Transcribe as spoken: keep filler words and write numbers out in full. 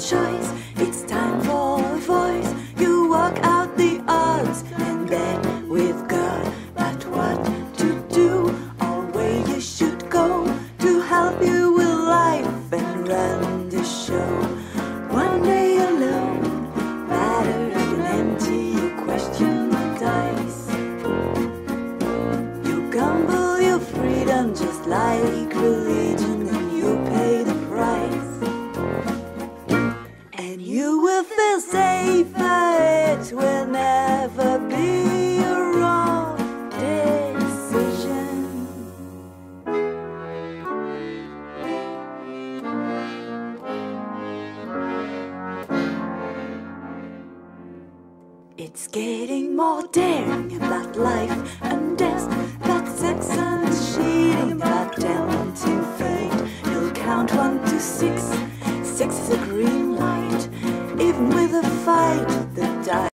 choice. It's time for a voice. You walk out the odds and bet with God about what to do or where you should go to help you with life and run the show. One day alone, battered and empty, you question the dice. You gamble your freedom just like religion, and you pay the price. And you will feel safer, it will never be a wrong decision. It's getting more daring about life and death, about sex and cheating, about tempting fate. You'll count one to six. Six is a green